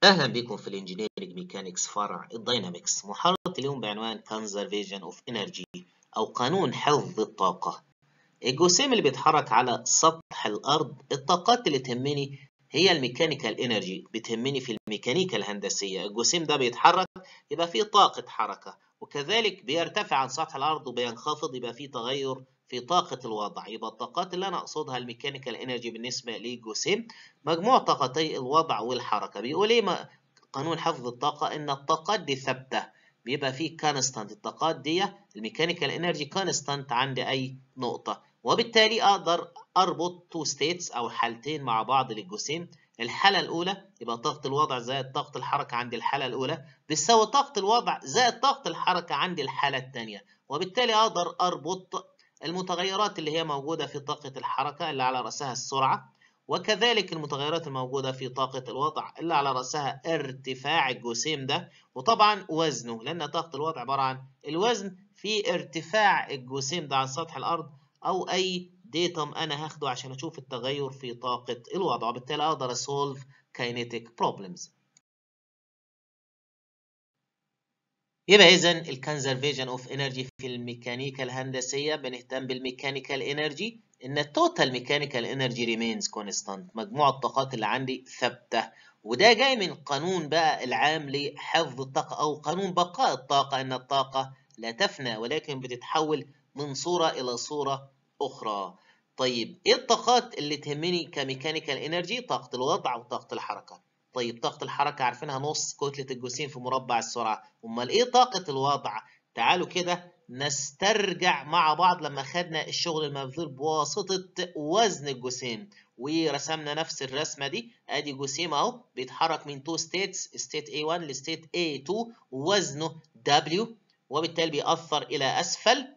أهلا بكم في الانجينيرنج ميكانكس فرع الداينامكس. محاضرة اليوم بعنوان Conservation of Energy أو قانون حفظ الطاقة. الجسيم اللي بيتحرك على سطح الأرض، الطاقات اللي تهمني هي الميكانيكال انرجي، بتهمني في الميكانيكا الهندسية. الجسيم ده بيتحرك يبقى فيه طاقة حركة، وكذلك بيرتفع عن سطح الأرض وبينخفض يبقى فيه تغير في طاقة الوضع. يبقى الطاقات اللي أنا أقصدها الميكانيكال انرجي بالنسبة للجسيم مجموع طاقتي الوضع والحركة. بيقول إيه قانون حفظ الطاقة؟ إن الطاقات دي ثابتة، بيبقى فيه كونستانت. الطاقات دي الميكانيكال انرجي كونستانت عند أي نقطة، وبالتالي أقدر أربط تو ستيتس أو حالتين مع بعض للجسيم. الحالة الأولى يبقى طاقة الوضع زائد طاقة الحركة عند الحالة الأولى بتساوي طاقة الوضع زائد طاقة الحركة عند الحالة الثانية، وبالتالي أقدر أربط المتغيرات اللي هي موجودة في طاقة الحركة اللي على رأسها السرعة، وكذلك المتغيرات الموجودة في طاقة الوضع اللي على رأسها ارتفاع الجسيم ده، وطبعا وزنه، لأن طاقة الوضع عبارة عن الوزن في ارتفاع الجسيم ده عن سطح الأرض أو أي ديتم أنا هاخده عشان أشوف التغير في طاقة الوضع، وبالتالي أقدر أسولف kinetic problems. يبقى إذا الكونزرفيشن أوف إنرجي في الميكانيكا الهندسية بنهتم بالميكانيكال إنرجي، إن التوتال ميكانيكال إنرجي ريمينز كونستانت، مجموع الطاقات اللي عندي ثابتة. وده جاي من قانون بقى العام لحفظ الطاقة أو قانون بقاء الطاقة، إن الطاقة لا تفنى ولكن بتتحول من صورة إلى صورة أخرى. طيب إيه الطاقات اللي تهمني كميكانيكال إنرجي؟ طاقة الوضع وطاقة الحركة. طيب طاقة الحركة عارفينها نص كتلة الجسيم في مربع السرعة. أمال إيه طاقة الوضع؟ تعالوا كده نسترجع مع بعض لما خدنا الشغل المبذول بواسطة وزن الجسيم ورسمنا نفس الرسمة دي. أدي جسيم أهو بيتحرك من تو ستيتس، ستيت A1 لستيت A2، ووزنه W، وبالتالي بيأثر إلى أسفل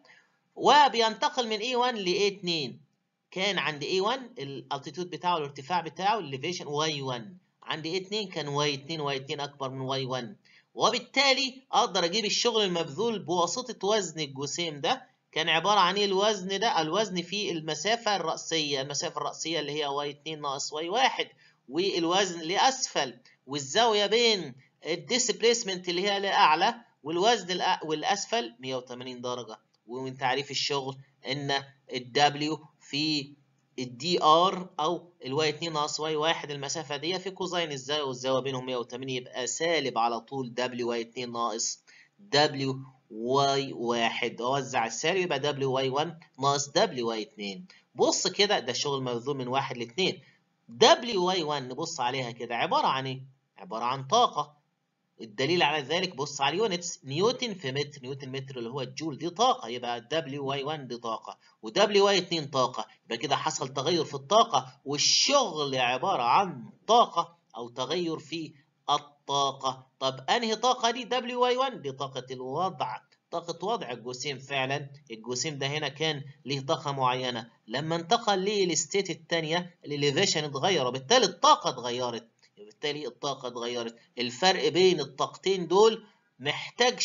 وبينتقل من A1 ل A2. كان عند A1 الالتيتود بتاعه الارتفاع بتاعه الليفيشن Y1، عند A2 كان Y2، Y2 أكبر من Y1، وبالتالي أقدر أجيب الشغل المبذول بواسطة وزن الجسيم ده. كان عبارة عن إيه الوزن ده؟ الوزن في المسافة الرأسية، المسافة الرأسية اللي هي Y2 ناقص Y1، والوزن لأسفل، والزاوية بين الديسبليسمنت اللي هي لأعلى والوزن والأسفل 180 درجة. ومن تعريف الشغل ان الدبليو في الدي ار او الواي 2 ناقص واي 1، المسافه دي في كوزين الزاويه والزاويه بينهم 180، يبقى سالب على طول دبليو واي 2 ناقص دبليو واي 1. اوزع السالب يبقى دبليو واي 1 ناقص دبليو واي 2. بص كده ده الشغل مبذول من 1 ل 2. دبليو واي 1 نبص عليها كده عباره عن ايه؟ عباره عن طاقه. الدليل على ذلك بص على اليونتس، نيوتن في متر، نيوتن متر اللي هو الجول دي طاقة، يبقى دبليو واي 1 دي طاقة ودبليو واي 2 طاقة، يبقى كده حصل تغير في الطاقة، والشغل عبارة عن طاقة أو تغير في الطاقة. طب أنهي طاقة دي؟ دبليو واي 1 دي طاقة الوضع، طاقة وضع الجسيم. فعلا الجسيم ده هنا كان ليه طاقة معينة، لما انتقل للستيت الثانية الاليفيشن اتغير وبالتالي الطاقة اتغيرت، وبالتالي الطاقة اتغيرت. الفرق بين الطاقتين دول محتاج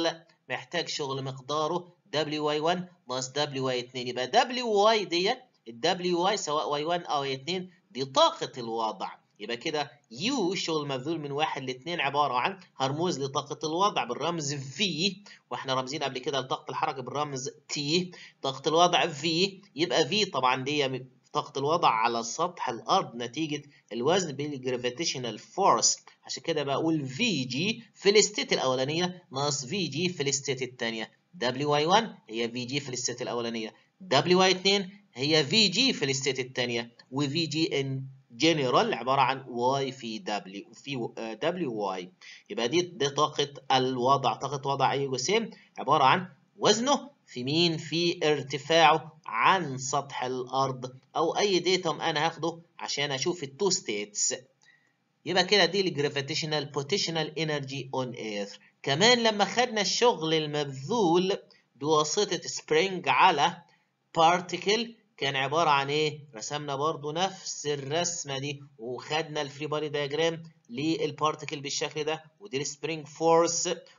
شغل مقداره WY1 ناقص WY2، يبقى WY ديت WY سواء Y1 أو Y2 دي طاقة الوضع. يبقى كده U شغل مبذول من 1 ل 2 عبارة عن هرموز لطاقة الوضع بالرمز V، واحنا رامزين قبل كده لطاقة الحركة بالرمز T. طاقة الوضع V، يبقى V طبعا دي طاقة الوضع على سطح الأرض نتيجة الوزن بالجرافيتيشنال فورس، عشان كده بقول في جي في الستيت الأولانية ناقص في جي في الستيت الثانية. دبليو واي 1 هي في جي في الستيت الأولانية، دبليو واي 2 هي في جي في الستيت الثانية، وفي جي ان جنرال عبارة عن واي في دبليو في دبليو واي. يبقى دي طاقة الوضع، طاقة وضع أي جسيم عبارة عن وزنه في مين؟ في ارتفاعه عن سطح الأرض أو أي ديتم أنا هاخده عشان أشوف التو ستيتس. يبقى كده دي الجرافيتيشنال بوتنشال انرجي اون ايرث. كمان لما خدنا الشغل المبذول بواسطة سبرينج على بارتيكل كان عبارة عن ايه؟ رسمنا برضو نفس الرسمة دي وخدنا الفري بادي دايجرام للبارتيكل بالشكل ده، ودي السبرينج فورس،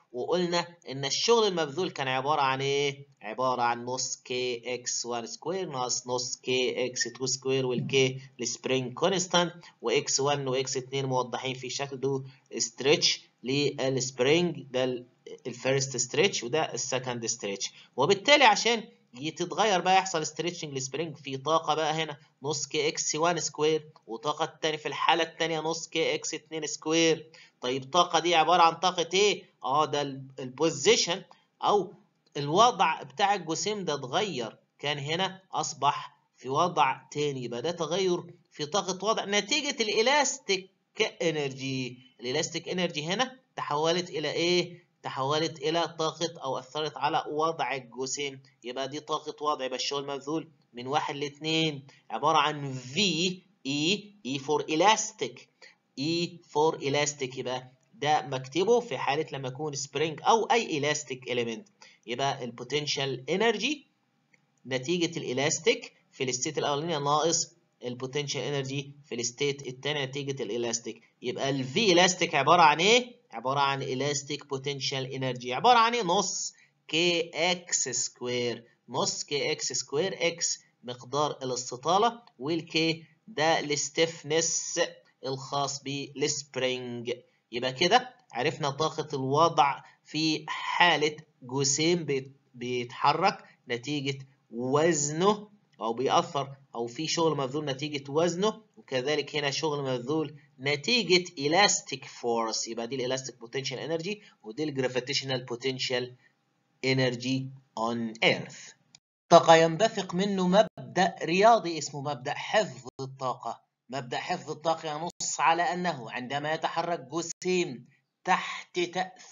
وقلنا ان الشغل المبذول كان عباره عن ايه؟ عباره عن نص كي اكس 1 سكوير ناقص نص كي اكس 2 سكوير، والكي السبرينج كونستانت، واكس 1 واكس 2 موضحين في شكل ده ستريتش للسبرينج، ده الفيرست ستريتش وده السكند ستريتش. وبالتالي عشان تتغير بقى يحصل ستريتشنج للسبرينج في طاقه بقى هنا نص كي اكس 1 سكوير، وطاقه الثانيه في الحاله الثانيه نص كي اكس 2 سكوير. طيب الطاقه دي عباره عن طاقه ايه؟ ده البوزيشن او الوضع بتاع الجسيم ده اتغير، كان هنا اصبح في وضع تاني، يبقى ده تغير في طاقه وضع نتيجه الالاستيك انرجي. الالاستيك انرجي هنا تحولت الى ايه؟ تحولت الى طاقه او اثرت على وضع الجسيم، يبقى دي طاقه وضع. يبقى الشغل المبذول من 1 ل 2 عباره عن في اي فور الاستيك، اي فور الاستيك، يبقى ده مكتبه في حاله لما يكون سبرينج او اي الاستيك اليمنت. يبقى البوتنشال انرجي نتيجه الالاستيك في الستيت الاولانيه ناقص البوتنشال انرجي في الستيت الثانيه نتيجه الالاستيك. يبقى الفي الاستيك عباره عن ايه؟ عباره عن الاستيك بوتنشال انرجي، عباره عن ايه؟ نص كي اكس سكوير، نص كي اكس سكوير، اكس مقدار الاستطاله، والكي ده الستيفنس الخاص بالسبرينج. يبقى كده عرفنا طاقه الوضع في حاله جسيم بيتحرك نتيجه وزنه، او بيأثر او في شغل مبذول نتيجه وزنه، وكذلك هنا شغل مبذول نتيجه elastic force. يبقى دي elastic potential energy ودي gravitational potential energy on earth. طاقة ينبثق منه مبدأ رياضي اسمه مبدأ حفظ الطاقة. مبدأ حفظ الطاقة ينص على أنه عندما يتحرك جسيم تحت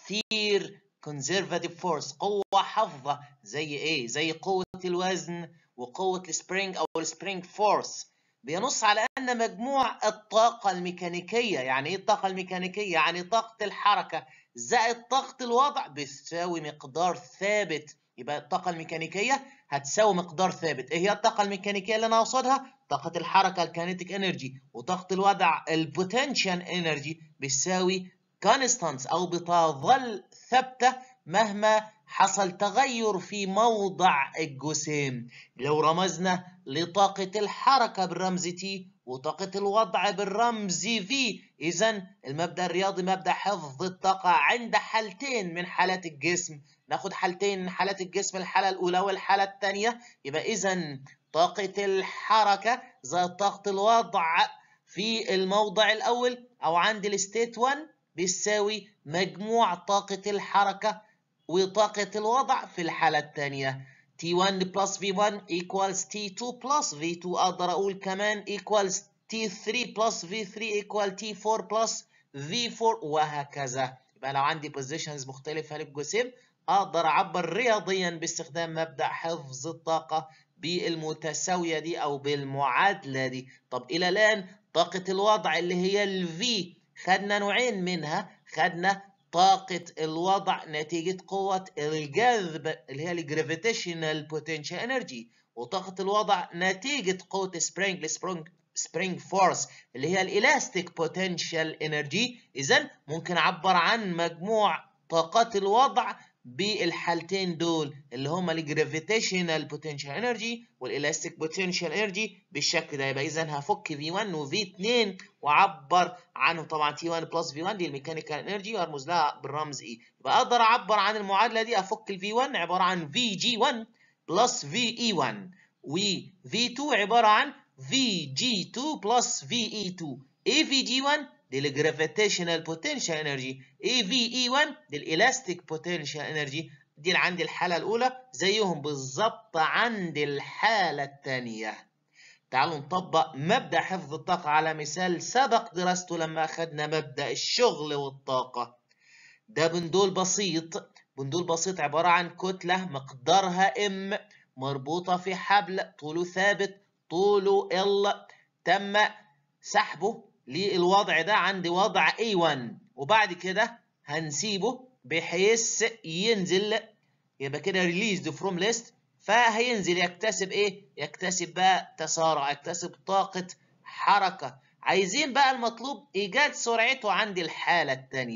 تأثير conservative force، قوة حافظة، زي إيه؟ زي قوة الوزن وقوة السبرينج أو السبرينج فورس، بينص على أن مجموع الطاقة الميكانيكية، يعني إيه الطاقة الميكانيكية؟ يعني طاقة الحركة زائد طاقة الوضع بتساوي مقدار ثابت. يبقى الطاقة الميكانيكية هتساوي مقدار ثابت. ايه هي الطاقة الميكانيكية اللي انا اقصدها؟ طاقة الحركة الكينيتيك انرجي، وطاقة الوضع البوتنشال انرجي بتساوي كونستانس او بتظل ثابتة مهما حصل تغير في موضع الجسيم. لو رمزنا لطاقة الحركة بالرمز تي وطاقة الوضع بالرمز في، إذا المبدأ الرياضي مبدأ حفظ الطاقة عند حالتين من حالات الجسم. ناخد حالتين من حالات الجسم، الحالة الأولى والحالة الثانية. يبقى إذا طاقة الحركة زائد طاقة الوضع في الموضع الأول أو عند الستيت 1 بيساوي مجموع طاقة الحركة وطاقة الوضع في الحالة الثانية. T1 plus V1 equals T2 plus V2. أقدر أقول كمان equals T3 plus V3 equal T4 plus V4 وهكذا. يبقى لو عندي positions مختلفة للجسم أقدر أعبر رياضيا باستخدام مبدأ حفظ الطاقة بالمتساوية دي أو بالمعادلة دي. طب إلى الآن طاقة الوضع اللي هي ال V خدنا نوعين منها، خدنا طاقة الوضع نتيجة قوة الجذب اللي هي الجرافيتيشنال بوتنشال انرجي، وطاقة الوضع نتيجة قوة سبرينج فورس اللي هي الالاستيك بوتنشال انرجي. إذا ممكن أعبر عن مجموع طاقات الوضع بالحالتين دول اللي هما الجرافيتيشنال بوتنشال انرجي والالاستيك بوتنشال انرجي بالشكل ده. يبقى اذا هفك V1 و V2 واعبر عنه. طبعا T1 بلس V1 دي الميكانيكال انرجي وارمز لها بالرمز E. يبقى اقدر اعبر عن المعادله دي، افك ال V1 عباره عن VG1 بلس VE1 و V2 عباره عن VG2 بلس VE2. ايه VG1 دي الجرافيتيشنال بوتنشال انرجي، اي في اي 1 دي الالاستيك بوتنشال انرجي. دي اللي عندي الحاله الاولى زيهم بالظبط عند الحاله الثانيه. تعالوا نطبق مبدا حفظ الطاقه على مثال سبق دراسته لما اخذنا مبدا الشغل والطاقه. ده بندول بسيط. بندول بسيط عباره عن كتله مقدارها ام مربوطه في حبل طوله ثابت طوله ال، تم سحبه للوضع ده عند وضع A1 وبعد كده هنسيبه بحيث ينزل، يبقى كده ريليزد فروم ليست، فهينزل يكتسب ايه؟ يكتسب بقى تسارع، يكتسب طاقة حركة. عايزين بقى المطلوب ايجاد سرعته عند الحالة الثانية،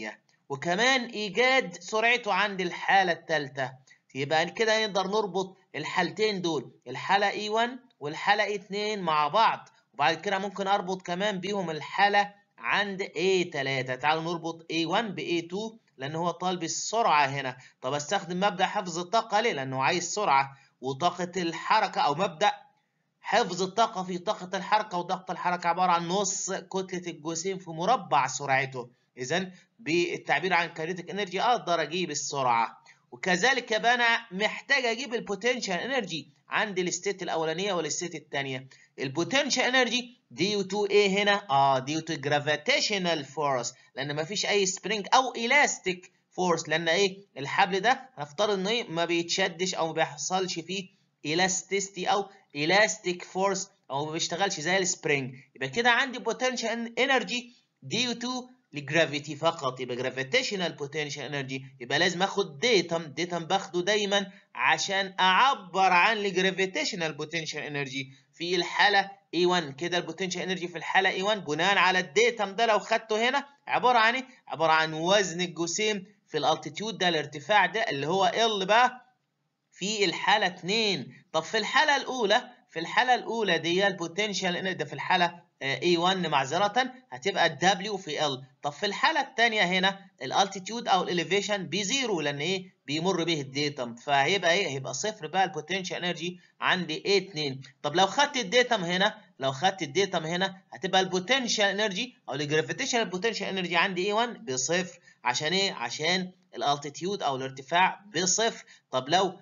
وكمان ايجاد سرعته عند الحاله الثالثه. يبقى كده نقدر نربط الحالتين دول، الحاله E1 والحاله E2 مع بعض، وبعد كده ممكن اربط كمان بيهم الحاله عند A3. تعالوا نربط A1 ب A2 لان هو طالب السرعه هنا. طب استخدم مبدأ حفظ الطاقه ليه؟ لانه عايز سرعه وطاقه الحركه، او مبدأ حفظ الطاقة في طاقة الحركة، وطاقة الحركة عبارة عن نص كتلة الجسيم في مربع سرعته. إذا بالتعبير عن كاينيتيك انرجي أقدر أجيب السرعة. وكذلك يبقى أنا محتاج أجيب البوتنشال انرجي عند الستيت الأولانية والستيت الثانية. البوتنشال انرجي ديو تو إيه هنا؟ ديو تو جرافيتيشنال فورس، لأن مفيش أي سبرينج أو إلاستيك فورس، لأن إيه؟ الحبل ده هنفترض إنه إيه؟ ما بيتشدش أو ما بيحصلش فيه إلاستيستي أو elastic force، او ما بيشتغلش زي السبرينج. يبقى كده عندي potential energy due to الجرافيتي فقط، يبقى gravitational potential energy. يبقى لازم اخد ديتم باخده دايما عشان اعبر عن الجرافيتيشنال potential energy في الحاله E1. كده البوتنشال انرجي في الحاله E1 بناء على الديتم ده لو خدته هنا عباره عن ايه؟ عباره عن وزن الجسيم في الالتيتيود ده، الارتفاع ده اللي هو L بقى في الحالة 2. طب في الحالة الأولى دي البوتنشال ده في الحالة A1 معذرة هتبقى W في L. طب في الحالة الثانية هنا الالتيتيود أو الإليفيشن بزيرو، لأن إيه؟ بيمر به الديتم، فهيبقى إيه؟ هيبقى صفر بقى البوتنشال انرجي عندي A2. طب لو خدت الديتم هنا هتبقى البوتنشال انرجي أو الجرافيتيشنال بوتنشال انرجي عندي A1 بصفر. عشان إيه؟ عشان الالتيتيود أو الارتفاع بصفر. طب لو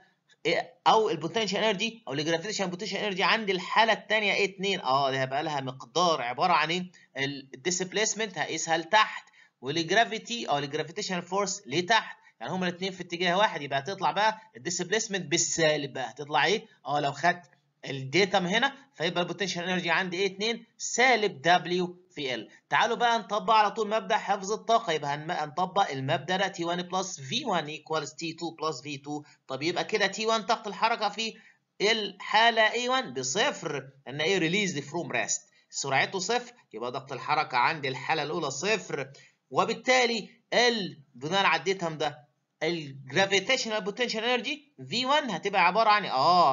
او البوتنشال انرجي او الجرافيتيشن بوتنشال انرجي عند الحاله الثانيه ايه 2، ده هيبقى لها مقدار عباره عن ايه؟ الديسبيسمنت هقيسها لتحت، والجرافيتي او الجرافيتيشن فورس لتحت، يعني هما الاثنين في اتجاه واحد. يبقى هتطلع بقى الديسبيسمنت بالسالب بقى، هتطلع ايه؟ لو خدت الديتم هنا فيبقى البوتنشال انرجي عندي ايه 2 سالب دبليو في ال. تعالوا بقى نطبق على طول مبدأ حفظ الطاقة. يبقى هنطبق المبدأ ده T1 بلس V1 equals T2 بلس V2. طب يبقى كده T1 طاقة الحركة في الحالة A1 بصفر، لأن إيه ريليز فروم ريست، سرعته صفر، يبقى ضغط الحركة عند الحالة الأولى صفر. وبالتالي بناء على الديتم ده الجرافيتيشنال بوتنشال انرجي V1 هتبقى عبارة عن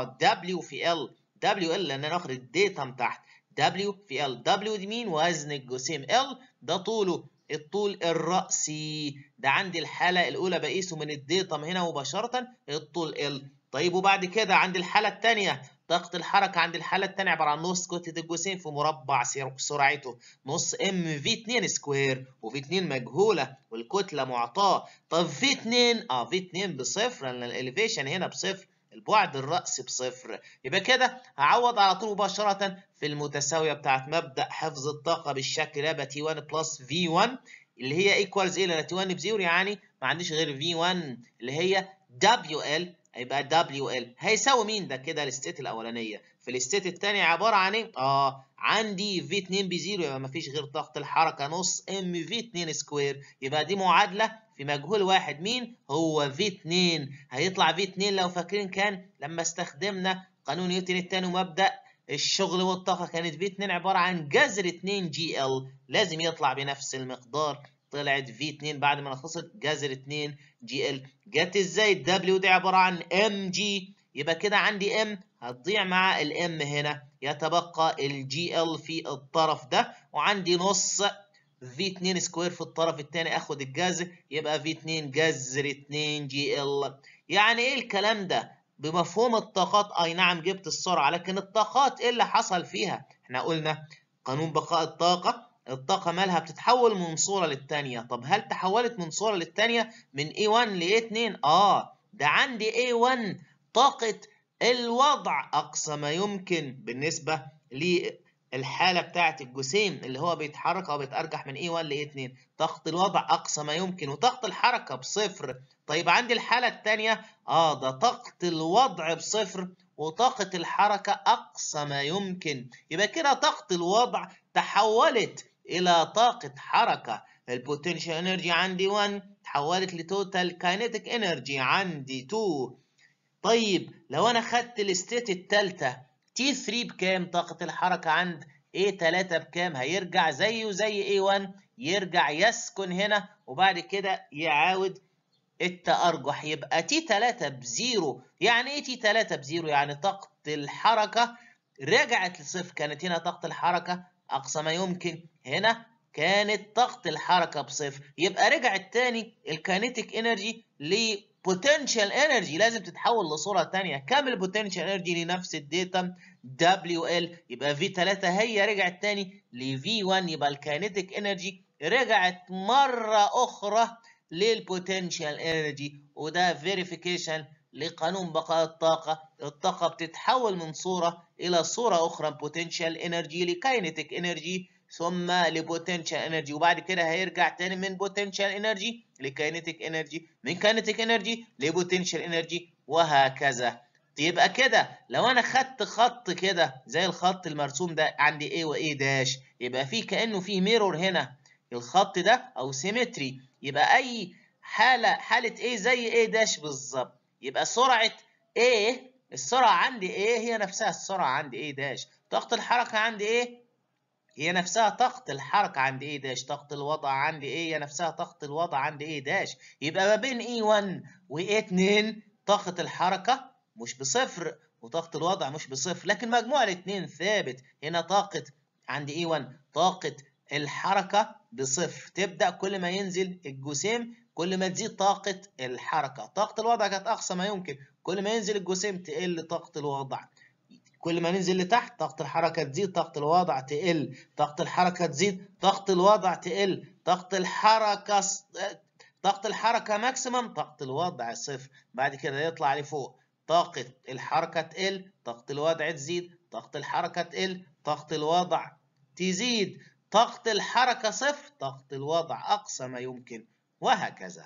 W في L. W L لأن أنا واخد الديتم تحت، W في L. W دي مين؟ وزن الجسيم. L ده طوله، الطول الرأسي ده عندي الحالة الأولى بقيسه من الديتم هنا مباشرة الطول L. طيب وبعد كده عند الحالة الثانية طاقة الحركة عند الحالة الثانية عبارة عن نص كتلة الجسيم في مربع سرعته، نص ام في 2 سكوير، وفي 2 مجهولة والكتلة معطاة. طب في 2 في 2 بصفر لأن الإليفيشن هنا بصفر، البعد الرأسي بصفر. يبقى كده هعوض على طول مباشرة في المتساوية بتاعت مبدأ حفظ الطاقة بالشكل ده، يبقى T1 بلس V1 اللي هي ايكوالز ايه؟ لان T1 بزيرو يعني ما عنديش غير V1 اللي هي WL، يبقى WL هيساوي مين؟ ده كده الستيت الاولانيه. في الستيت الثانيه عباره عن ايه؟ عندي V2 بزيرو، يبقى ما فيش غير طاقه الحركه نص ام V2 سكوير. يبقى دي معادله في مجهول واحد، مين هو؟ V2. هيطلع V2 لو فاكرين كان لما استخدمنا قانون نيوتن الثاني ومبدأ الشغل والطاقة كانت V2 عبارة عن جذر 2 GL، لازم يطلع بنفس المقدار. طلعت V2 بعد ما نخلصت جذر 2 GL. جت ازاي؟ W دي عبارة عن MG، يبقى كده عندي M هتضيع مع الM هنا، يتبقى الGL في الطرف ده، وعندي نص V2 سكوير في الطرف الثاني، اخد الجذر يبقى V2 جذر 2 GL. يعني ايه الكلام ده؟ بمفهوم الطاقات اي نعم جبت السرعه، لكن الطاقات ايه اللي حصل فيها؟ احنا قلنا قانون بقاء الطاقه مالها بتتحول من صوره للثانيه. طب هل تحولت من صوره للثانيه من A1 ل A2؟ ده عندي A1 طاقه الوضع اقصى ما يمكن بالنسبه للحاله بتاعه الجسيم اللي هو بيتحرك او بيتارجح من A1 ل A2، طاقه الوضع اقصى ما يمكن وطاقه الحركه بصفر. طيب عندي الحاله الثانيه ده طاقة الوضع بصفر وطاقة الحركة أقصى ما يمكن. يبقى كده طاقة الوضع تحولت إلى طاقة حركة. البوتنشال انرجي عندي 1 تحولت لتوتال كاينيتيك انرجي عندي 2. طيب لو أنا خدت الستيت الثالثة T3 بكام؟ طاقة الحركة عند A3 بكام؟ هيرجع زيه زي A1، يرجع يسكن هنا وبعد كده يعاود التأرجح، يبقى تي 3 بزيرو. يعني ايه تي 3 بزيرو؟ يعني طاقة الحركة رجعت لصفر. كانت هنا طاقة الحركة أقصى ما يمكن، هنا كانت طاقة الحركة بصفر، يبقى رجعت تاني الكاينيتيك انرجي لبوتنشال انرجي، لازم تتحول لصورة تانية. كام البوتنشال انرجي لنفس الديتا؟ دبليو ال. يبقى في 3 هي رجعت تاني لفي 1، يبقى الكاينيتيك انرجي رجعت مرة أخرى للبوتنشال انرجي. وده فيريفيكيشن لقانون بقاء الطاقة. الطاقة بتتحول من صورة إلى صورة أخرى، بوتنشال انرجي لكاينيتيك انرجي ثم لبوتنشال انرجي، وبعد كده هيرجع تاني من بوتنشال انرجي لكاينيتيك انرجي، من كاينيتيك انرجي لبوتنشال انرجي، وهكذا. يبقى كده لو انا خدت خط كده زي الخط المرسوم ده عندي A و A داش، يبقى في كأنه في ميرور هنا الخط ده او سيمتري، يبقى اي حالة A زي A داش بالظبط. يبقى سرعة A، السرعة عندي A هي نفسها السرعة عندي A داش، طاقة الحركة عندي A هي نفسها طاقة الحركة عند A داش، طاقة الوضع عند A هي نفسها طاقة الوضع عند A داش. يبقى ما بين E1 و A2 طاقة الحركة مش بصفر وطاقة الوضع مش بصفر، لكن مجموع الاثنين ثابت. هنا طاقة عند E1 طاقة الحركة بصفر، تبدأ كل ما ينزل الجسيم كل ما تزيد طاقة الحركة. طاقة الوضع كانت أقصى ما يمكن، كل ما ينزل الجسيم تقل طاقة الوضع. كل ما ننزل لتحت طاقة الحركة تزيد، طاقة الوضع تقل، طاقة الحركة تزيد، طاقة الوضع تقل، طاقة الحركة ماكسيمم، طاقة الوضع صفر. بعد كده يطلع لفوق، طاقة الحركة تقل، طاقة الوضع تزيد، طاقة الحركة تقل، طاقة الوضع تزيد، طاقة الحركة صفر، طاقة الوضع أقصى ما يمكن، وهكذا.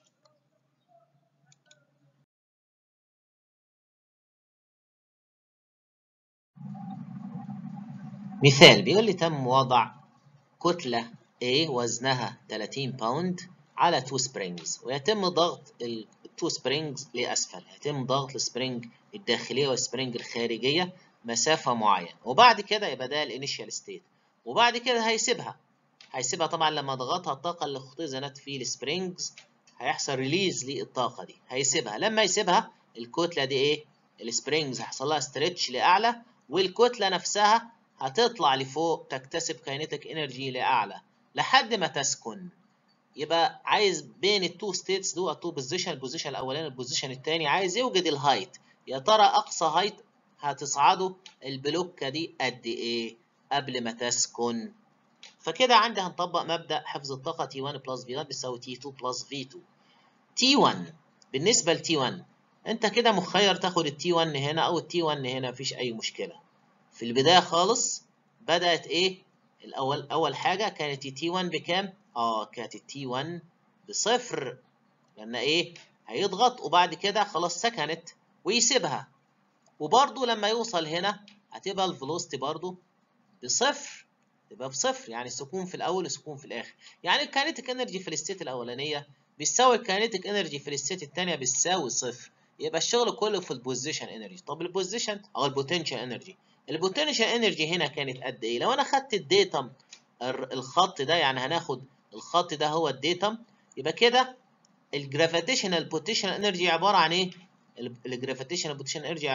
مثال بيقول لي تم وضع كتلة A وزنها 30 باوند على 2 سبرينجز، ويتم ضغط ال 2 سبرينجز لأسفل. يتم ضغط السبرينج الداخلية والسبرينج الخارجية مسافة معينة، وبعد كده يبقى ده الانيشال ستيت، وبعد كده هيسيبها طبعا لما ضغطها الطاقة اللي اختزنت في السبرينجز هيحصل ريليز للطاقة دي، هيسيبها. لما يسيبها الكتلة دي ايه؟ السبرينجز هيحصل لها ستريتش لأعلى، والكتلة نفسها هتطلع لفوق تكتسب كاينيتيك انرجي لأعلى لحد ما تسكن. يبقى عايز بين التو ستيتس دول، التو بوزيشن، البوزيشن الاولاني البوزيشن الثاني، عايز يوجد الهايت. يا ترى اقصى هايت هتصعده البلوكه دي قد ايه قبل ما تسكن؟ فكده عندي هنطبق مبدأ حفظ الطاقة T1 بلس V1 بتساوي T2 بلس V2. T1 بالنسبة ل T1 انت كده مخير تاخد ال T1 هنا او ال T1 هنا، مفيش اي مشكلة. في البداية خالص بدأت ايه؟ اول حاجة كانت ال T1 بكام؟ كانت ال T1 بصفر، لان ايه؟ هيضغط وبعد كده خلاص سكنت ويسيبها، وبرضو لما يوصل هنا هتبقى الفيلوسيتي برضو بصفر، تبقى بصفر، يعني السكون في الاول والسكون في الاخر. يعني الكاينيتيك انرجي في الستيت الاولانيه بيساوي الكاينيتيك انرجي في الستيت الثانيه بيساوي صفر، يبقى الشغل كله في البوزيشن انرجي. طب البوزيشن او البوتنشال انرجي، البوتنشال انرجي هنا كانت قد ايه؟ لو انا خدت الديتم الخط ده، يعني هناخد الخط ده هو الديتم، يبقى كده الجرافيتيشنال بوتنشال انرجي عباره عن ايه؟ الجرافيتيشنال بوتنشال انرجي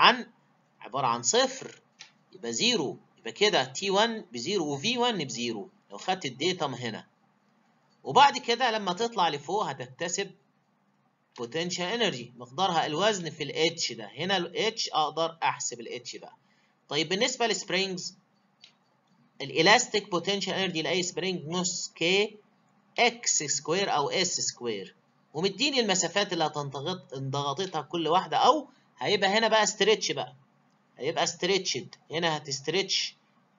عباره عن صفر، يبقى زيرو. يبقى كده T1 بزيرو وV1 بزيرو لو خدت الديتم هنا، وبعد كده لما تطلع لفوق هتكتسب potential energy مقدارها الوزن في ال H ده. هنا ال H اقدر احسب ال H بقى. طيب بالنسبه للسبرينجز، الالاستيك potential energy لاي سبرينج نص K X سكوير او S سكوير، ومديني المسافات اللي انضغطتها كل واحده، او هيبقى هنا بقى ستريتش بقى، هيبقى ستريتشد، هنا هتستريتش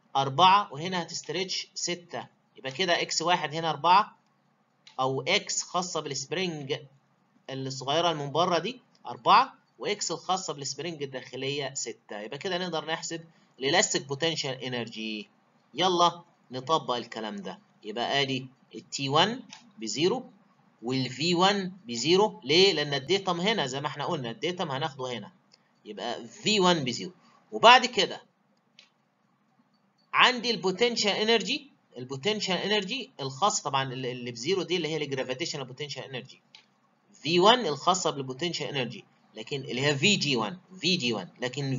4 وهنا هتستريتش 6، يبقى كده اكس واحد هنا 4 او اكس خاصه بالسبرينج الصغيره اللي من بره دي 4 واكس الخاصه بالسبرينج الداخليه 6، يبقى كده نقدر نحسب الالاستيك بوتنشال انرجي. يلا نطبق الكلام ده. يبقى ادي التي 1 بزيرو والفي 1 بزيرو. ليه؟ لان الديتم هنا زي ما احنا قلنا الديتم هناخده هنا، يبقى في 1 بزيرو. وبعد كده عندي البوتنشال انرجي البوتنشال انرجي الخاص طبعا اللي بزيرو دي اللي هي الجرافيتيشنال بوتنشال انرجي، V1 الخاصه بالبوتنشال انرجي، لكن اللي هي VG1 لكن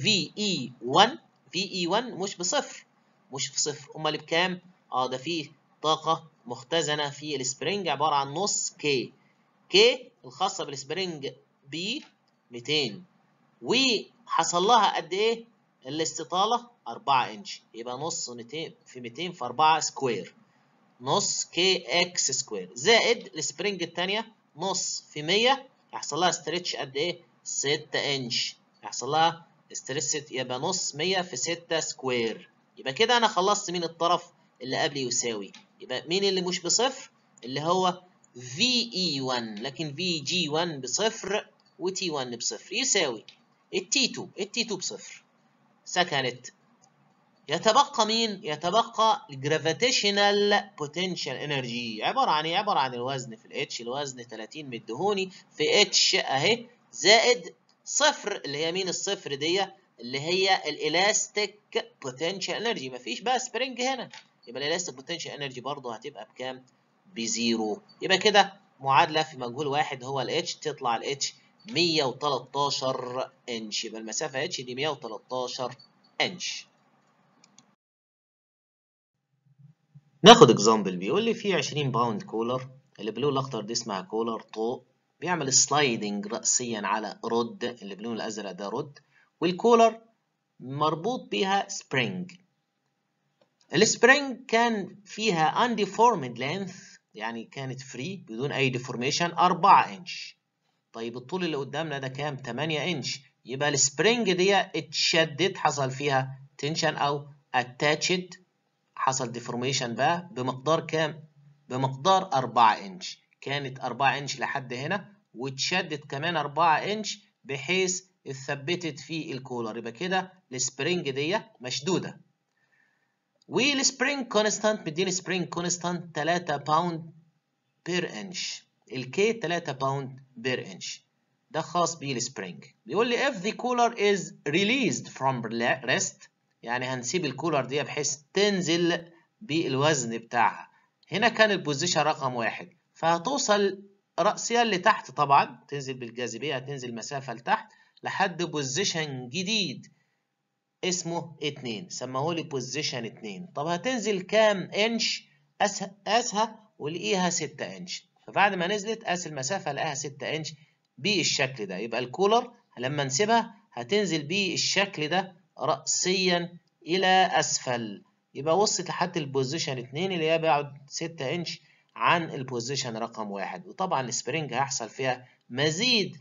VE1 مش بصفر، مش في صفر، امال بكام؟ ده فيه طاقه مختزنه في السبرينج عباره عن نص كي الخاصه بالسبرينج ب 200، وحصل لها قد ايه الاستطاله 4 انش، يبقى نص 200 في 200 في 4 سكوير، نص كي اكس سكوير، زائد السبرينج الثانيه نص في 100 يحصل لها ستريتش قد ايه 6 انش، يحصل لها ستريتش يبقى نص 100 في 6 سكوير. يبقى كده انا خلصت مين الطرف اللي قبلي يساوي، يبقى مين اللي مش بصفر اللي هو VE1، لكن VG1 بصفر وT1 بصفر، يساوي الT2 بصفر سكنت. يتبقى مين؟ يتبقى الجرافيتيشنال بوتنشال انرجي، عباره عن ايه؟ عباره عن الوزن في الاتش، الوزن 30 مديهوني في اتش اهي، زائد صفر اللي هي مين الصفر دي؟ اللي هي الالاستيك بوتنشال انرجي، مفيش بقى سبرينج هنا، يبقى الالاستيك بوتنشال انرجي برضه هتبقى بكام؟ بزيرو. يبقى كده معادله في مجهول واحد هو الاتش، تطلع الاتش 113 انش، يبقى المسافه اتش دي 113 انش. ناخد اكزامبل، بيقول لي في 20 باوند كولر، اللي باللون الاخضر دي اسمها كولر طوق، بيعمل سلايدنج رأسيا على رود، اللي باللون الازرق ده رود، والكولر مربوط بيها سبرينج. السبرينج كان فيها undeformed length، يعني كانت فري بدون اي ديفورميشن 4 انش. طيب الطول اللي قدامنا ده كام؟ 8 انش، يبقى السبرينج دي اتشدت، حصل فيها تنشن او اتاتشد، حصل ديفورميشن بقى بمقدار كام؟ بمقدار 4 انش، كانت 4 انش لحد هنا واتشدت كمان 4 انش بحيث اتثبتت في الكولر، يبقى كده السبرينج دي مشدوده. والسبرينج كونستانت مديني سبرينج كونستانت 3 باوند بير انش، الكي 3 باوند بير انش، ده خاص بالسبرينج. بيقول لي if the cooler is released from rest، يعني هنسيب الكولر دي بحيث تنزل بالوزن بتاعها، هنا كان البوزيشن رقم 1، فهتوصل رأسيا لتحت طبعا، تنزل بالجاذبية، هتنزل مسافة لتحت لحد بوزيشن جديد اسمه 2، سموه بوزيشن 2. طب هتنزل كام انش؟ قاسها ولقيها 6 انش، فبعد ما نزلت قاس المسافة لقاها 6 انش بالشكل ده، يبقى الكولر لما نسيبها هتنزل بالشكل ده رأسيا إلى أسفل، يبقى وصلت لحد البوزيشن 2 اللي هي بعد 6 انش عن البوزيشن رقم 1. وطبعا السبرينج هيحصل فيها مزيد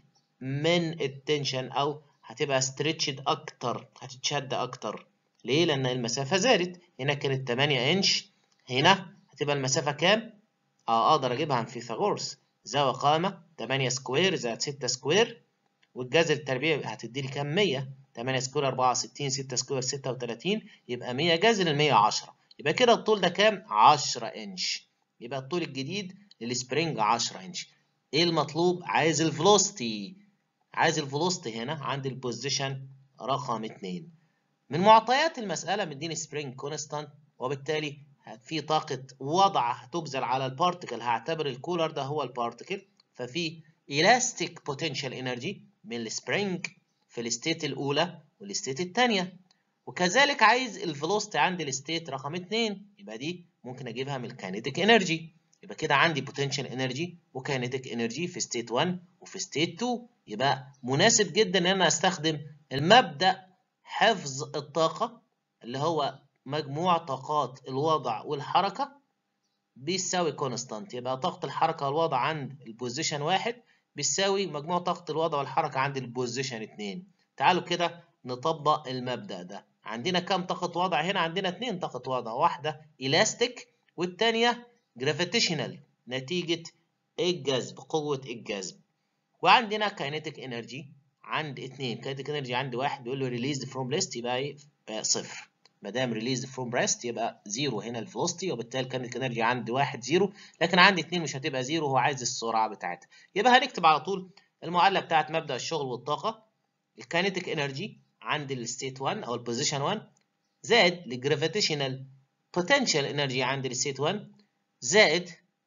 من التنشن أو هتبقى ستريتشد أكتر، هتتشد أكتر. ليه؟ لأن المسافة زادت، هنا كانت 8 انش، هنا هتبقى المسافة كام؟ أقدر أجيبها عن فيثاغورس، زاوية قامة 8 سكوير زائد 6 سكوير، والجذر التربيعي هتدي لي كام؟ 100، 8 سكوير 64، 6 سكوير 36، يبقى 100 جذر ال 110، يبقى كده الطول ده كام؟ 10 انش، يبقى الطول الجديد للسبرينج 10 انش. ايه المطلوب؟ عايز الفلوستي، عايز الفلوستي هنا عند البوزيشن رقم 2. من معطيات المسألة مديني سبرينج كونستانت، وبالتالي في طاقة وضع هتبذل على البارتكل، هعتبر الكولر ده هو البارتكل، ففي elastic potential energy من السبرينج في الستيت الأولى والستيت الثانية، وكذلك عايز الفيلوسيتي عند الستيت رقم 2، يبقى دي ممكن أجيبها من الكاينيتيك انرجي، يبقى كده عندي potential energy وكاينيتيك انرجي في ستيت 1 وفي ستيت 2، يبقى مناسب جدا ان انا استخدم المبدأ حفظ الطاقة اللي هو مجموع طاقات الوضع والحركة بيساوي كونستانت، يبقى طاقة الحركة والوضع عند البوزيشن 1 بيساوي مجموع طاقة الوضع والحركة عند البوزيشن 2. تعالوا كده نطبق المبدأ ده. عندنا كم طاقة وضع هنا؟ عندنا 2 طاقة وضع، واحدة إلاستيك والتانية جرافيتيشنال نتيجة الجذب، قوة الجذب. وعندنا كاينيتيك انرجي عند 2، كاينيتيك انرجي عند 1 بيقول له ريليزد فروم ريست، يبقى ايه؟ صفر، ما دام ريليزد فروم ريست يبقى زيرو هنا الفيلوسيتي، وبالتالي كاينيتيك انرجي عند 1 زيرو، لكن عند 2 مش هتبقى زيرو، هو عايز السرعه بتاعتها. يبقى هنكتب على طول المعادله بتاعت مبدا الشغل والطاقه، الكاينيتيك انرجي عند الستيت 1 او البوزيشن 1 زائد الجرافيتيشنال potential energy عند الستيت 1 زائد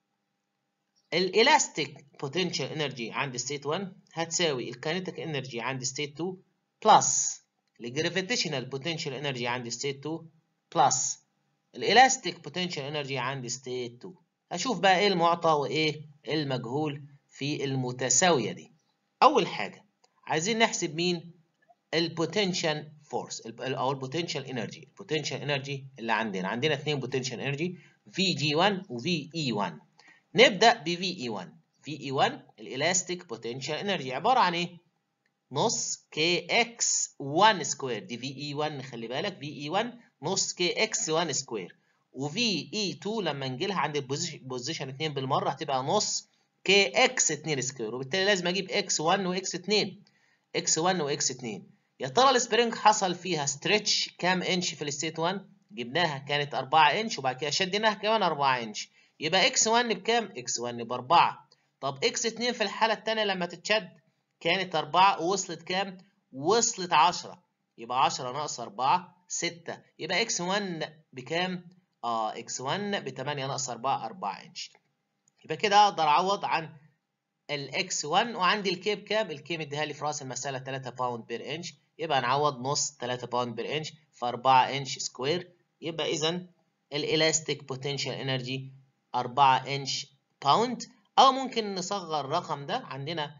الالاستيك potential energy عند state 1 هتساوي الكاينيتيك energy عند state 2 بلس الجرافيتيشنال potential energy عند state 2 بلس الالاستيك potential energy عند state 2. هشوف بقى ايه المعطى وايه المجهول في المتساويه دي. اول حاجه عايزين نحسب مين البوتنشال فورس او البوتنشال انرجي. البوتنشال انرجي اللي عندنا اثنين بوتنشال انرجي في جي 1 وفي اي 1. نبدأ ب VE1. VE1 الإلاستيك بوتنشال انرجي عبارة عن إيه؟ نص KX1 سكوير. دي VE1 خلي بالك VE1 نص KX1 سكوير. وVE2 لما نجي لها عند البوزيشن 2 بالمرة هتبقى نص KX2 سكوير، وبالتالي لازم أجيب X1 وX2. X1 وX2. يا ترى السبرينج حصل فيها ستريتش كام انش في الستيت 1؟ جبناها كانت 4 انش وبعد كده شديناها كمان 4 انش. يبقى x1 بكام؟ x1 ب4. طب x2 في الحالة الثانية لما تتشد كانت 4 ووصلت كام؟ وصلت 10. يبقى 10 ناقص 4 6. يبقى x1 بكام؟ x1 ب 8 ناقص 4 4 انش. يبقى كده اقدر اعوض عن الاكس 1 وعندي الكي بكام؟ الكي مديها لي في راس المسألة 3 باوند بير انش، يبقى نعوض نص 3 باوند بير انش في 4 انش سكوير. يبقى إذا الإلاستيك بوتنشال انرجي 4 انش باوند. أو ممكن نصغر الرقم ده، عندنا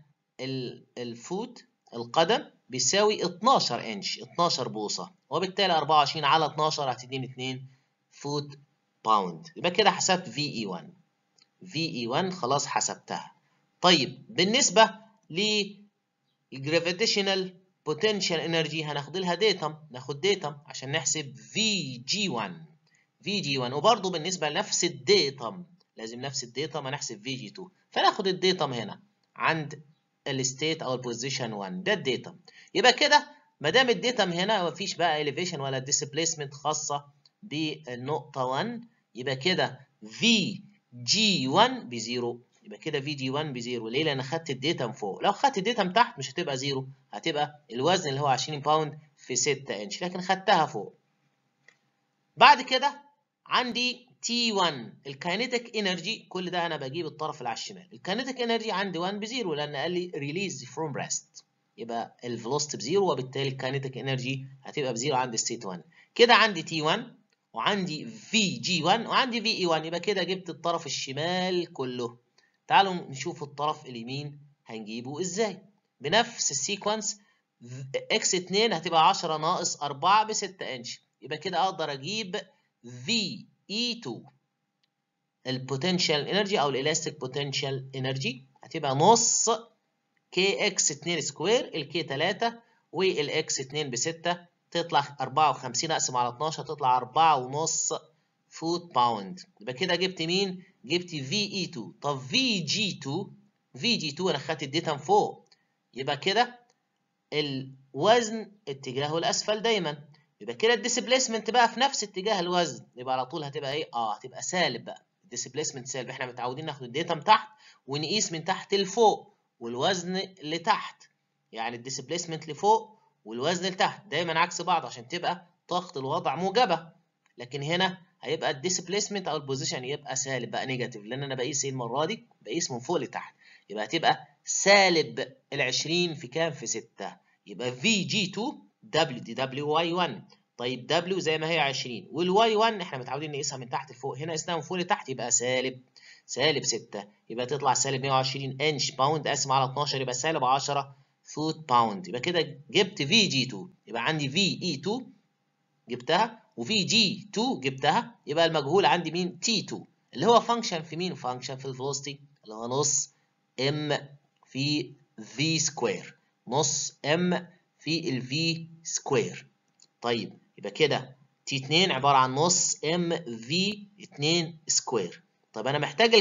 الفوت القدم بيساوي 12 انش 12 بوصة، وبالتالي 24 على 12 هتديني 2 فوت باوند. يبقى كده حسبت VE1. VE1 خلاص حسبتها. طيب بالنسبة للجرافيتيشنال بوتنشال انرجي هناخد لها ديتم، ناخد ديتم عشان نحسب VG1. VG1 وبرضه بالنسبة لنفس الديتم لازم نفس الديتم هنحسب VG2. فناخد الديتم هنا عند الستيت او البوزيشن 1 ده الديتم. يبقى كده ما دام الديتم هنا مفيش بقى اليفيشن ولا ديسبيسمنت خاصة بالنقطة 1، يبقى كده VG1 بزيرو. يبقى كده VG1 بزيرو. ليه؟ لأن خدت الديتم فوق. لو خدت الديتم تحت مش هتبقى زيرو، هتبقى الوزن اللي هو 20 باوند في 6 انش، لكن خدتها فوق. بعد كده عندي T1 الكاينيتيك انرجي. كل ده انا بجيب الطرف اللي على الشمال. الكاينيتيك انرجي عندي 1 بزيرو لأن قال لي ريليز فروم ريست، يبقى الفيلوسيتي بزيرو، وبالتالي الكاينيتيك انرجي هتبقى بزيرو عند ستيت 1. كده عندي T1 وعندي VG1 وعندي VE1. يبقى كده جبت الطرف الشمال كله. تعالوا نشوف الطرف اليمين هنجيبه ازاي. بنفس السيكونس x2 هتبقى 10 ناقص 4 ب 6 انش. يبقى كده اقدر اجيب VE2 البوتنشال انرجي او الالاستيك بوتنشال انرجي هتبقى نص KX2 سكوير. الكي 3 والاكس 2 ب 6 تطلع 54 اقسم على 12 تطلع 4.5 فوت باوند. يبقى كده جبت مين؟ جبت VE2. طب VG2 انا خدت الديتم فوق، يبقى كده الوزن اتجاهه الاسفل دايما. يبقى كده الديسبيسمنت بقى في نفس اتجاه الوزن، يبقى على طول هتبقى ايه؟ هتبقى سالب بقى. الديسبيسمنت سالب. احنا متعودين ناخد الديتم تحت ونقيس من تحت لفوق والوزن لتحت، يعني الديسبيسمنت لفوق والوزن لتحت دايما عكس بعض عشان تبقى طاقة الوضع موجبة. لكن هنا هيبقى الديسبيسمنت او البوزيشن يبقى سالب بقى، نيجاتيف، لان انا بقيس ايه المرة دي؟ بقيس من فوق لتحت. يبقى هتبقى سالب ال20 في كام؟ في 6. يبقى VG2 W دي WY1. طيب W زي ما هي 20، والY1 احنا متعودين نقيسها من تحت لفوق، هنا قسناها من فوق لتحت يبقى سالب 6. يبقى تطلع سالب 120 انش باوند قاسم على 12 يبقى سالب 10 فوت باوند. يبقى كده جبت VG2. يبقى عندي VE2 جبتها وVG2 جبتها. يبقى المجهول عندي مين؟ T2 اللي هو فانكشن في مين؟ فانكشن في الفيلوسيتي اللي هو نص M في V سكوير، نص M في ال V سكوير. طيب يبقى كده T2 عبارة عن نص M V 2 سكوير. طب أنا محتاج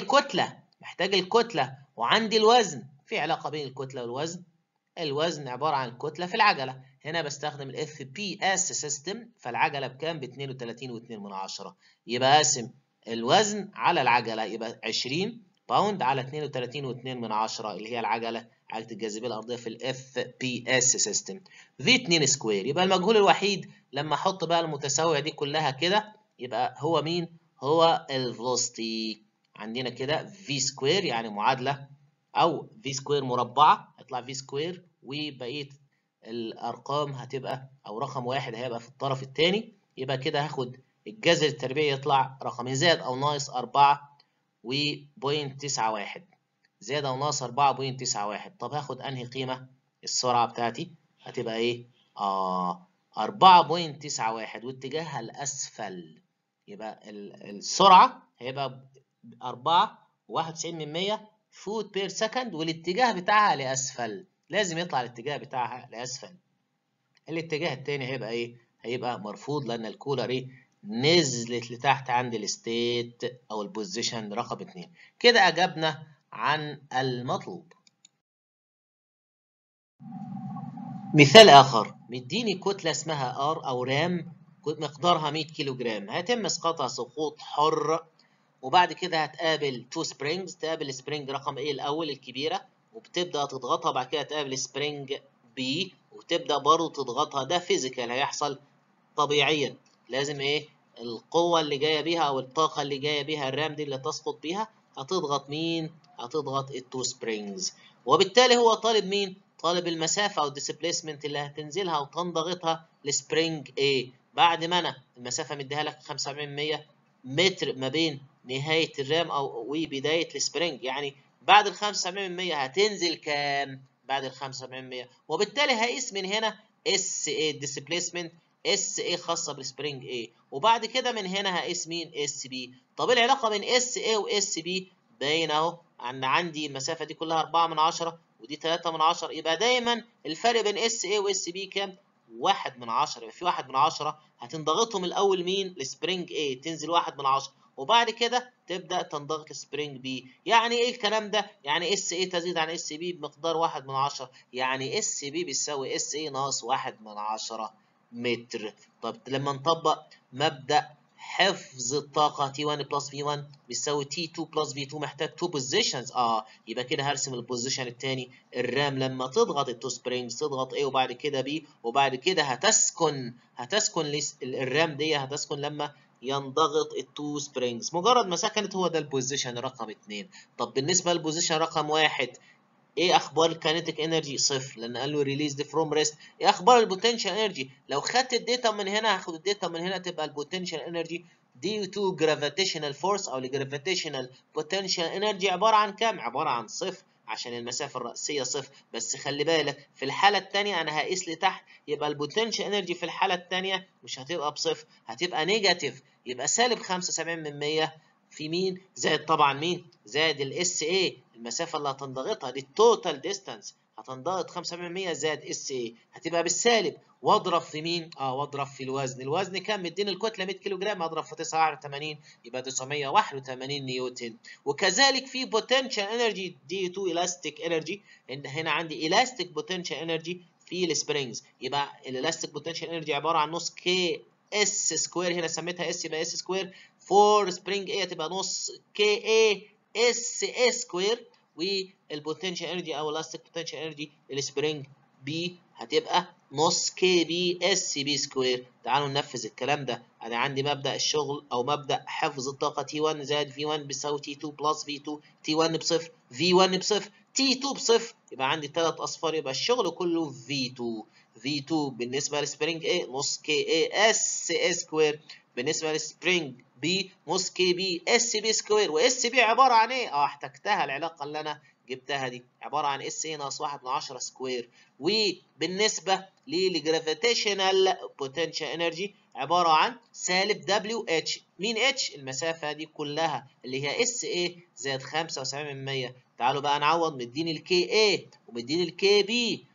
الكتلة وعندي الوزن. في علاقة بين الكتلة والوزن. الوزن عبارة عن الكتلة في العجلة. هنا بستخدم ال FPS سيستم، فالعجلة بكام؟ ب 32.2. يبقى قاسم الوزن على العجلة، يبقى 20 باوند على 32.2 اللي هي عجلة الجاذبية الأرضية في ال FPS سيستم. V2 سكوير. يبقى المجهول الوحيد لما أحط بقى المتساوية دي كلها كده يبقى هو مين؟ هو الفلوسيتي. عندنا كده في سكوير يعني معادلة أو في سكوير مربعة، هيطلع في سكوير وبقية الأرقام هتبقى أو رقم واحد هيبقى في الطرف التاني. يبقى كده هاخد الجذر التربيعي يطلع رقم زائد أو ناقص 4.91 زائد أو ناقص 4.91. طب هاخد أنهي قيمة؟ السرعة بتاعتي هتبقى إيه؟ 4.91 واتجاهها الأسفل. يبقى السرعة هيبقى 4.91 فوت بير سكند والاتجاه بتاعها لأسفل، لازم يطلع الاتجاه بتاعها لأسفل. الاتجاه التاني هيبقى إيه؟ هيبقى مرفوض لأن الكولر إيه؟ نزلت لتحت عند الستيت أو البوزيشن رقم 2. كده أجبنا عن المطلوب. مثال آخر، مديني كتلة اسمها R أو رام مقدارها 100 كيلو جرام، هيتم إسقاطها سقوط حر، وبعد كده هتقابل 2 سبرينجز، تقابل سبرينج رقم A الأول الكبيرة وبتبدأ تضغطها، بعد كده تقابل سبرينج B وتبدأ برضه تضغطها. ده فيزيكال هيحصل طبيعيا، لازم إيه؟ القوة اللي جاية بيها أو الطاقة اللي جاية بيها الرام دي اللي تسقط بيها هتضغط مين؟ هتضغط التو سبرينجز، وبالتالي هو طالب مين؟ طالب المسافة أو الديسبيسمنت اللي هتنزلها وتنضغطها لسبرينج A. بعد ما أنا المسافة مديها لك 75 متر ما بين نهاية الرام أو وبداية السبرينج، يعني بعد ال 75 هتنزل كام؟ بعد ال 75 وبالتالي هقيس من هنا اس A displacement اس A خاصة بالسبرينج A، وبعد كده من هنا هقيس مين؟ اس B. طب العلاقة بين اس A واس B باين أهو، أن عندي المسافة دي كلها 4/10 ودي 3/10، يبقى دايما الفرق بين اس A واس B كام؟ 1/10. يبقى في 1/10 هتنضغطهم الأول مين؟ السبرينج A تنزل 1/10 وبعد كده تبدأ تنضغط السبرينج B. يعني إيه الكلام ده؟ يعني اس A تزيد عن اس B بمقدار 1/10، يعني اس B بيساوي اس A ناقص 1/10 متر. طب لما نطبق مبدأ حفظ الطاقة T1 بلس V1 بيساوي T2 بلس V2 محتاج 2 بوزيشنز. يبقى كده هرسم البوزيشن الثاني، الرام لما تضغط التو سبرينجز تضغط A وبعد كده B، وبعد كده هتسكن الرام دي هتسكن لما ينضغط التو سبرينجز. مجرد ما سكنت هو ده البوزيشن رقم 2. طب بالنسبة للبوزيشن رقم 1 ايه اخبار الكاينيتيك انرجي؟ صفر لان قال له ريليزد فروم ريست. ايه اخبار البوتنشال انرجي؟ لو خدت الداتا من هنا هاخد الداتا من هنا تبقى البوتنشال انرجي due to gravitational force او الجرافيتيشنال بوتنشال انرجي عباره عن كام؟ عباره عن صفر عشان المسافه الرئيسيه صفر. بس خلي بالك في الحاله الثانيه انا هقيس لتحت، يبقى البوتنشال انرجي في الحاله الثانيه مش هتبقى بصفر، هتبقى نيجاتيف، يبقى سالب 75% في مين؟ زائد طبعا مين؟ زائد الاس اي المسافه اللي هتنضغطها دي التوتال ديستانس، هتنضغط 5% زائد اس اي هتبقى بالسالب، واضرب في مين؟ واضرب في الوزن. الوزن كام؟ مديني الكتله 100 كيلو جرام، اضرب في 89 يبقى 981 نيوتن. وكذلك في بوتنشال انرجي دي تو الاستيك انرجي، هنا عندي الاستيك بوتنشال انرجي في السبرينجز، يبقى الالاستيك بوتنشال انرجي عباره عن نص كي اس سكوير، هنا سميتها اس يبقى اس سكوير، فور سبرينج اي هتبقى نص كي اي اس اي سكوير، والبوتنشال انرجي او الاستيك بوتنشال انرجي السبرينج بي هتبقى نص كي بي اس بي سكوير. تعالوا ننفذ الكلام ده. انا عندي مبدا الشغل او مبدا حفظ الطاقه تي 1 زائد في 1 بيساوي تي 2 بلس في 2، تي 1 بصفر، في 1 بصفر، تي 2 بصفر، يبقى عندي 3 اصفار، يبقى الشغل كله في 2. في 2 بالنسبه للسبرينج اي نص كي اي اس اي سكوير، بالنسبه للسبرينج بي نص كي بي اس بي سكوير. واس بي عباره عن ايه؟ احتجتها العلاقه اللي انا جبتها دي عباره عن اس اي ناقص 1/10 سكوير. وبالنسبه للجرافيتيشنال بوتنشال انرجي عباره عن سالب دبليو اتش. مين اتش؟ المسافه دي كلها اللي هي اس اي زائد 75%. تعالوا بقى نعوض، مديني الكي اي ومديني الكي بي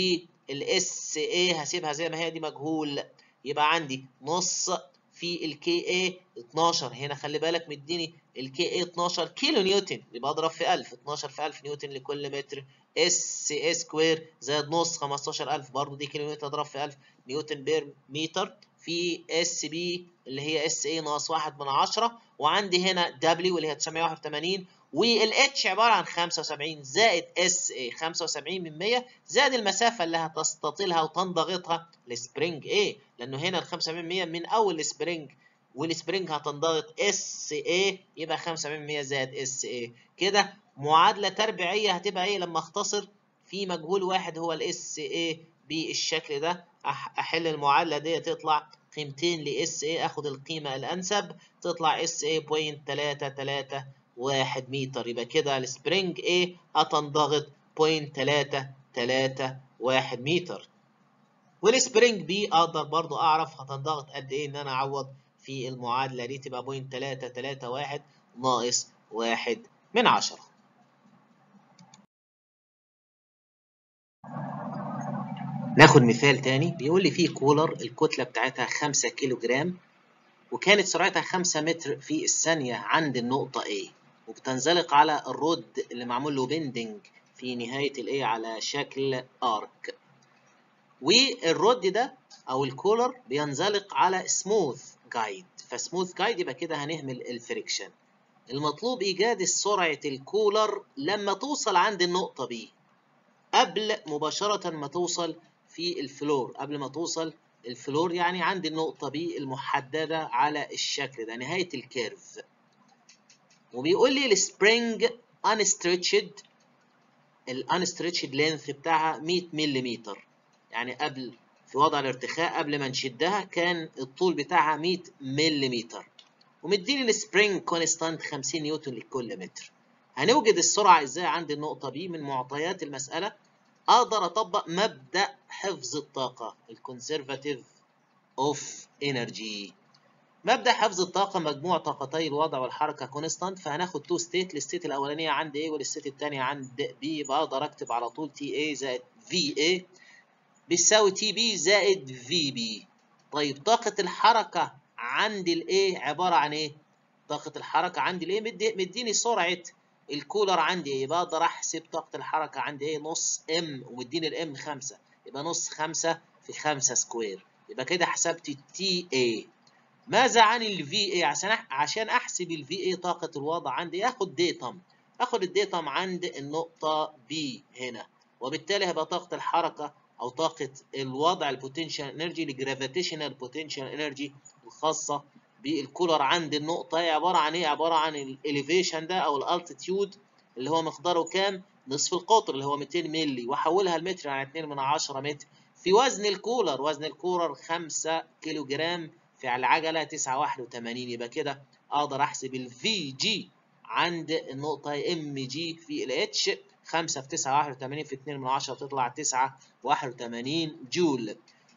والاس اي هسيبها زي ما هي دي مجهول، يبقى عندي نص في الكي اي 12. هنا خلي بالك مديني الكي اي 12 كيلو نيوتن، يبقى اضرب في 1000، 12 في 1000 نيوتن لكل متر، اس اي سكوير زائد نص 15000 برضه دي كيلو نيوتن، اضرب في 1000 نيوتن بير متر في اس بي اللي هي اس اي ناقص 1/10، وعندي هنا دبليو اللي هي 981، والاتش عباره عن 75 زائد اس اي 75% زائد المسافه اللي هتستطيلها وتنضغطها لسبرينج ايه، لانه هنا ال 75% من اول السبرينج والسبرينج هتنضغط اس اي، يبقى 75% زائد اس اي. كده معادله تربيعيه هتبقى ايه لما اختصر في مجهول واحد هو الاس اي بالشكل ده. احل المعادله دي تطلع قيمتين لاس اي، اخد القيمه الانسب تطلع اس اي 0.331 متر. يبقى كده السبرينج اي هتنضغط 0.331 متر. والسبرينج بي اقدر برضو اعرف هتنضغط قد ايه، ان انا اعوض في المعادله دي تبقى 0.331 ناقص 1/10. ناخد مثال تاني. بيقول لي في كولر الكتله بتاعتها 5 كيلو جرام، وكانت سرعتها 5 متر في الثانيه عند النقطه A، وبتنزلق على الرود اللي معمول له بندنج في نهايه الايه على شكل ارك. والرود ده او الكولر بينزلق على سموث جايد، فسموث جايد يبقى كده هنهمل الفريكشن. المطلوب ايجاد سرعه الكولر لما توصل عند النقطه بي، قبل مباشره ما توصل في الفلور، قبل ما توصل الفلور يعني عند النقطه بي المحدده على الشكل ده نهايه الكيرف. وبيقول لي السبرينج انستريتشد، الانستريتشد لينث بتاعها 100 ملم، يعني قبل في وضع الارتخاء قبل ما نشدها كان الطول بتاعها 100 ملم، ومديني السبرينج كونستانت 50 نيوتن لكل متر. هنوجد السرعه ازاي عند النقطه بي؟ من معطيات المساله اقدر اطبق مبدا حفظ الطاقه، الكونسرفاتيف اوف انرجي. مبدا حفظ الطاقه مجموع طاقتي الوضع والحركه كونستانت، فهناخد تو ستيت، الستيت الاولانيه عند A والستيت الثانيه عند B، يبقى اقدر اكتب على طول تي A زائد في A بيساوي تي بي زائد في بي. طيب طاقة الحركة عند الايه عبارة عن ايه؟ طاقة الحركة عند الايه مديني سرعة الكولر عندي ايه، يبقى اقدر احسب طاقة الحركة عندي ايه نص ام، ومديني الام 5، يبقى نص 5 في 5 سكوير، يبقى كده حسبت التي اي. ماذا عن الفي اي؟ عشان احسب الفي اي طاقة الوضع عندي اخد ديتم، اخد الديتم عند النقطة بي هنا، وبالتالي هيبقى طاقة الحركة او طاقة الوضع البوتنشال انرجي الجرافيتيشنال بوتنشال انرجي الخاصة بالكولر عند النقطة هي عبارة عن ايه؟ عبارة عن الاليفيشن ده او الالتيتيود اللي هو مقداره كام؟ نصف القطر اللي هو 200 مللي، واحولها لمتر يعني 2/10 متر، في وزن الكولر، وزن الكولر 5 كيلو جرام، في العجله 981. يبقى كده اقدر احسب الفي جي عند النقطه ام جي في الاتش 5 في 981 في 2/10 تطلع 981 جول.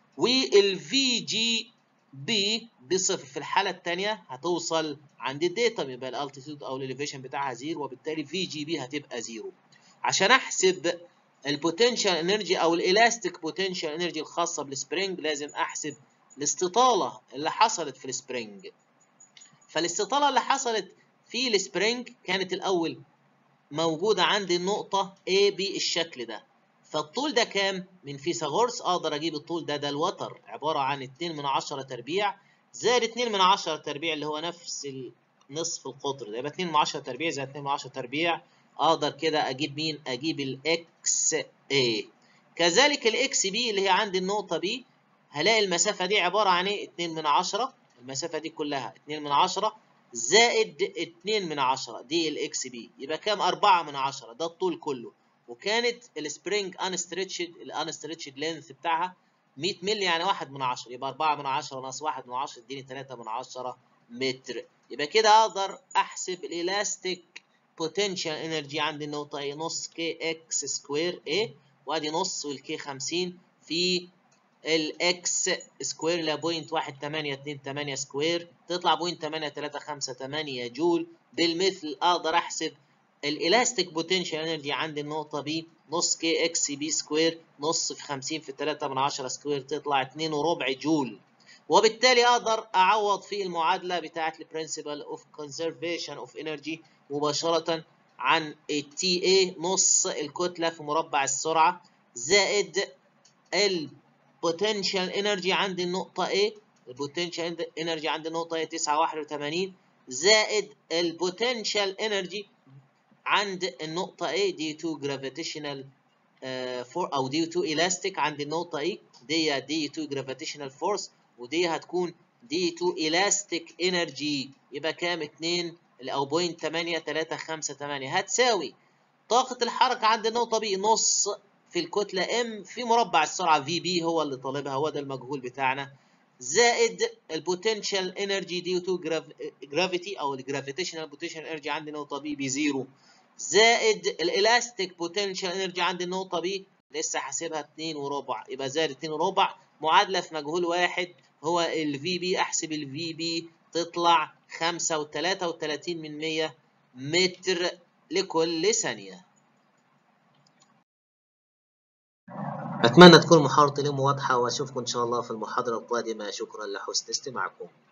والفي جي بي بصفر في الحاله الثانيه هتوصل عند الداتا، يبقى الالتيتيود او الاليفيشن بتاعها زيرو، وبالتالي في جي بي هتبقى زيرو. عشان احسب البوتنشال انرجي او الالاستيك بوتنشال انرجي الخاصه بالسبرينج لازم احسب الاستطاله اللي حصلت في السبرينج. فالاستطاله اللي حصلت في السبرينج كانت الاول موجوده عند النقطه A بالشكل ده، فالطول ده كام؟ من فيثاغورس اقدر اجيب الطول ده الوتر عباره عن 2/10 تربيع زائد 2/10 تربيع اللي هو نفس نصف القطر ده، يبقى 2/10 تربيع زائد 2/10 تربيع. اقدر كده اجيب مين؟ اجيب الاكس A. كذلك الاكس بي اللي هي عند النقطه بي، هلاقي المسافه دي عباره عن ايه؟ 2/10، المسافه دي كلها 2/10 زائد 2/10 دي الاكس بي، يبقى كام؟ 4/10 ده الطول كله. وكانت السبرينج الانستريتشد لينث بتاعها 100 مللي يعني 1/10، يبقى 4/10 ناقص 1/10 اديني 3/10 متر. يبقى كده اقدر احسب الالاستيك بوتنشال انرجي عند النقطه ايه، نص كي اكس سكوير ايه، وادي نص والكي 50 في الاكس سكوير اللي 0.1828 سكوير تطلع 0.8358 جول. بالمثل اقدر احسب الالاستيك بوتنشال انرجي عند النقطه بي نص كي اكس بي سكوير، نص في 50 في 3/10 سكوير تطلع 2.25 جول. وبالتالي اقدر اعوض في المعادله بتاعه البرنسبل اوف كونسرفيشن اوف انرجي مباشره عن التي اي نص الكتله في مربع السرعه زائد البوتنشال انرجي عند النقطه A، البوتنشال انرجي عند النقطه A 981 زائد البوتنشال انرجي عند النقطه A دي 2 جرافيتيشنال او دي 2 الاستيك عند النقطه E، دي 2 جرافيتيشنال فورس، ودي هتكون دي 2 elastic energy يبقى كام 2 او 0.8358 هتساوي طاقة الحركة عند النقطة B نص في الكتلة M في مربع السرعة VB هو اللي طالبها، هو ده المجهول بتاعنا، زائد البوتنشال انرجي ديو تو جرافيتي او الجرافيتيشنال بوتنشال انرجي عند النقطة B بزيرو، زائد الالاستيك بوتنشال انرجي عند النقطة B لسه حاسبها 2 وربع، يبقى زائد 2 وربع، معادلة في مجهول واحد هو ال VB. احسب ال VB تطلع 5.33 متر لكل ثانية. أتمنى تكون محاضرة اليوم واضحة، وأشوفكم إن شاء الله في المحاضرة القادمة. شكرا لحسن استماعكم.